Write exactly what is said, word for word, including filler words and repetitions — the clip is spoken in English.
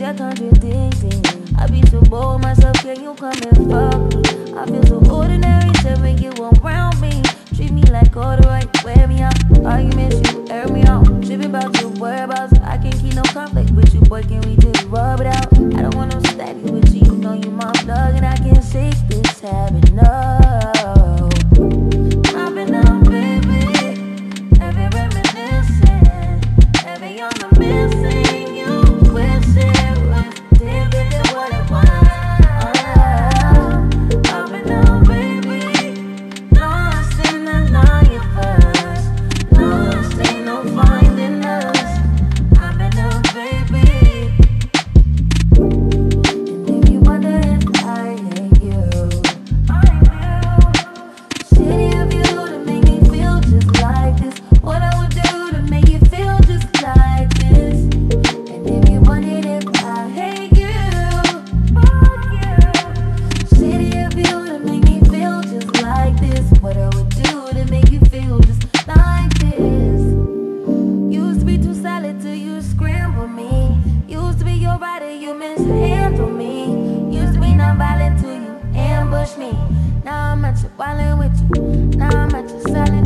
are contradicting. I be so bold myself, can you come and fuck me? I feel so ordinary, so when you around me. Treat me like all the right, wear me out. Arguments, you air me out. Tripping about your whereabouts. I can't keep no conflict with you, boy, can we just rub it out? I don't want no steady with you, you know you my plug. And I can't shake this habit, no. I've been up, baby. Every reminiscing, every on the missing. You wishing was different than what it was. I've been up, baby. Lost in the universe. Lost, ain't no finding us. I've been up, baby. And if you wonder if I hate you, I do. Shitty of you to make me feel just like this. What I would do to make you feel just like this. And if you wondered if I hate you, fuck you. Shitty of you to make me feel just like this. What I would do to make you feel just like this. Used to be too solid till you scramble me. Used to be your rider, you mishandle me. Used to be non-violent till you ambush me. Now I'm at your wildin' with you. Now I'm at your silent